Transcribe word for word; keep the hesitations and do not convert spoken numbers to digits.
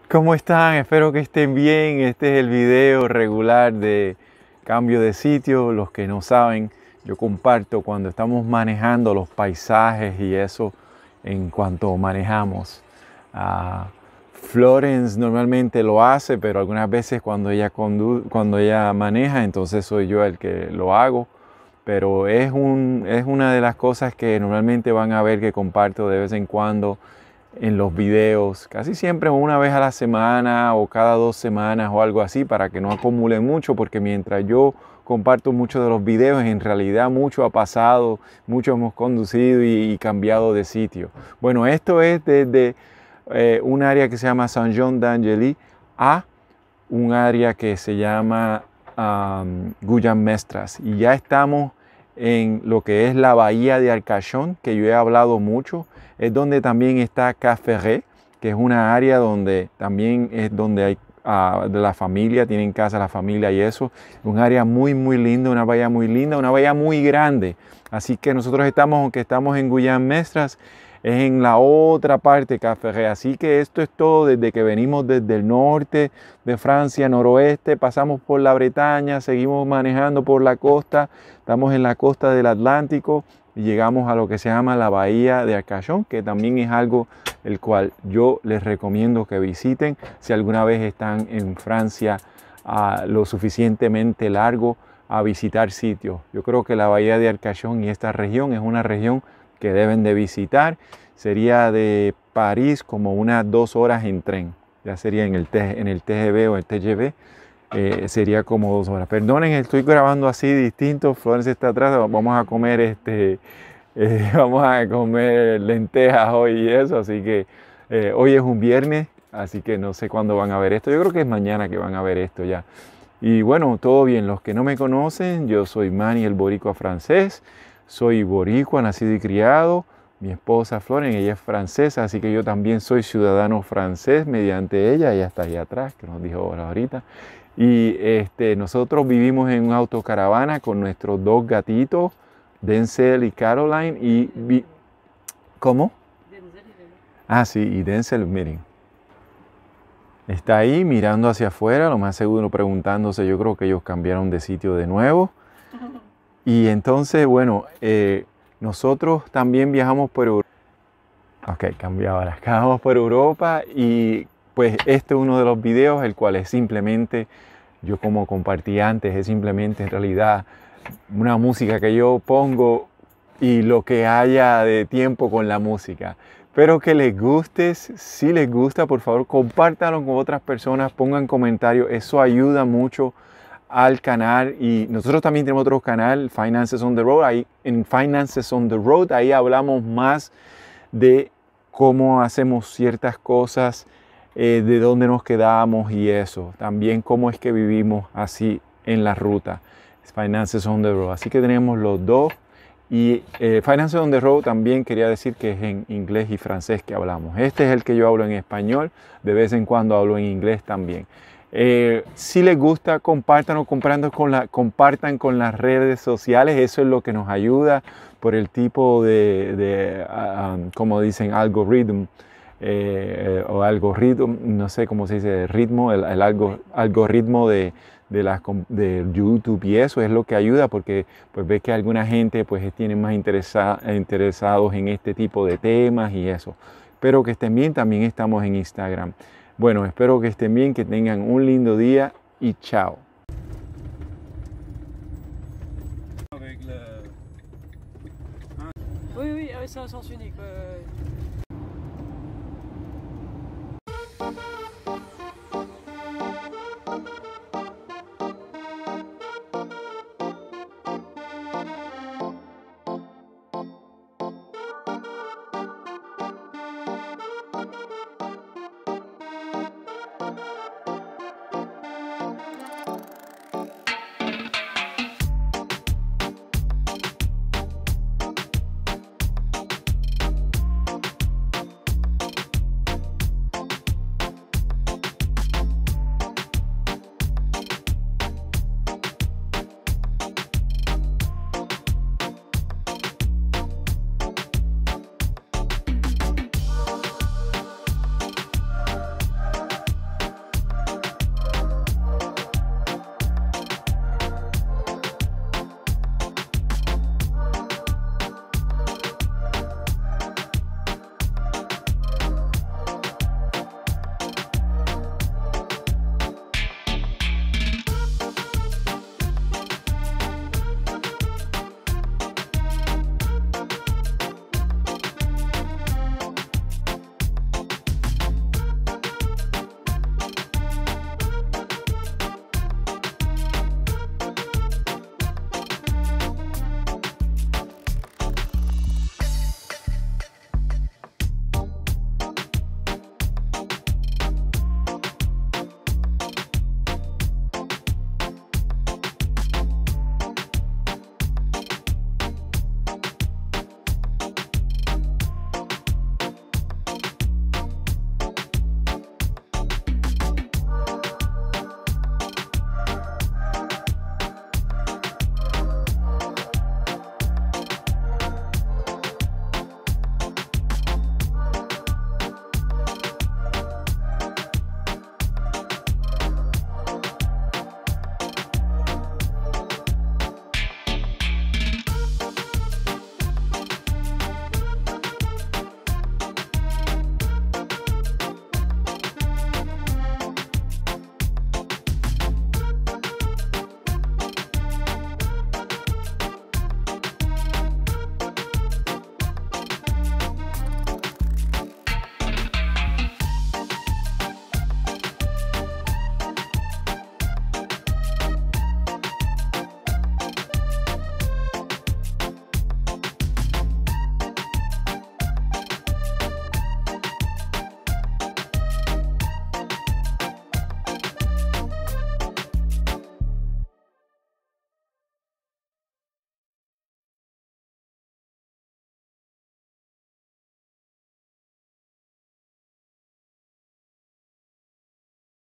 ¿Cómo están? Espero que estén bien. Este es el video regular de cambio de sitio. Los que no saben, yo comparto cuando estamos manejando los paisajes y eso en cuanto manejamos. Uh, Florence normalmente lo hace, pero algunas veces cuando ella, condu cuando ella maneja, entonces soy yo el que lo hago. Pero es, un, es una de las cosas que normalmente van a ver que comparto de vez en cuando en los videos, casi siempre una vez a la semana o cada dos semanas o algo así, para que no acumulen mucho, porque mientras yo comparto muchos de los videos, en realidad mucho ha pasado, mucho hemos conducido y, y cambiado de sitio. Bueno, esto es desde eh, un área que se llama Saint-Jean-d'Angély a un área que se llama um, Guyan-Mestras, y ya estamos en lo que es la bahía de Arcachon, que yo he hablado mucho. Es donde también está Cap Ferret, que es una área donde también es donde hay uh, de la familia, tienen casa la familia y eso. Un área muy muy linda, una bahía muy linda, una bahía muy grande. Así que nosotros estamos, aunque estamos en Guyan-Mestras, es en la otra parte de Cap Ferret. Así que esto es todo desde que venimos desde el norte de Francia, noroeste, pasamos por la Bretaña, seguimos manejando por la costa, estamos en la costa del Atlántico y llegamos a lo que se llama la bahía de Arcachon, que también es algo el cual yo les recomiendo que visiten si alguna vez están en Francia uh, lo suficientemente largo a visitar sitios. Yo creo que la bahía de Arcachon y esta región es una región que deben de visitar. Sería de París como unas dos horas en tren, ya sería en el, en el T G V o el T G V. Eh, sería como dos horas. Perdonen, estoy grabando así distinto. Florence está atrás. Vamos a comer este, eh, vamos a comer lentejas hoy y eso. Así que eh, hoy es un viernes, así que no sé cuándo van a ver esto. Yo creo que es mañana que van a ver esto ya. Y bueno, todo bien. Los que no me conocen, yo soy Manny, el boricua francés. Soy boricua, nacido y criado. Mi esposa Florence, ella es francesa, así que yo también soy ciudadano francés mediante ella. Ella está ahí atrás, que nos dijo ahorita. Y este, nosotros vivimos en una autocaravana con nuestros dos gatitos, Denzel y Caroline. Y vi... ¿Cómo? Denzel y Denzel. Ah, sí, y Denzel, miren. Está ahí mirando hacia afuera, lo más seguro preguntándose, yo creo que ellos cambiaron de sitio de nuevo. Y entonces, bueno, eh, nosotros también viajamos por Europa. Ok, cambiaba las viajamos por Europa y pues este es uno de los videos, el cual es simplemente, yo como compartí antes, es simplemente en realidad una música que yo pongo y lo que haya de tiempo con la música. Espero que les guste. Si les gusta, por favor, compártanlo con otras personas, pongan comentarios, eso ayuda mucho al canal. Y nosotros también tenemos otro canal, Finances on the Road. Ahí en Finances on the Road, ahí hablamos más de cómo hacemos ciertas cosas, eh, de dónde nos quedamos y eso. También cómo es que vivimos así en la ruta. Finances on the Road. Así que tenemos los dos. Y eh, Finances on the Road también quería decir que es en inglés y francés que hablamos. Este es el que yo hablo en español. De vez en cuando hablo en inglés también. Eh, si les gusta, compártanlo, comprando con la, compartan con las redes sociales. Eso es lo que nos ayuda por el tipo de, de um, como dicen, algoritmo eh, o algoritmo, no sé cómo se dice, ritmo, el, el algo, algoritmo de, de, las, de YouTube, y eso es lo que ayuda porque pues ve que alguna gente pues tiene más interesa, interesados en este tipo de temas y eso. Espero que estén bien. También estamos en Instagram. Bueno, espero que estén bien, que tengan un lindo día y chao. Oui, oui, c'est un sens unique. Ouais, ouais.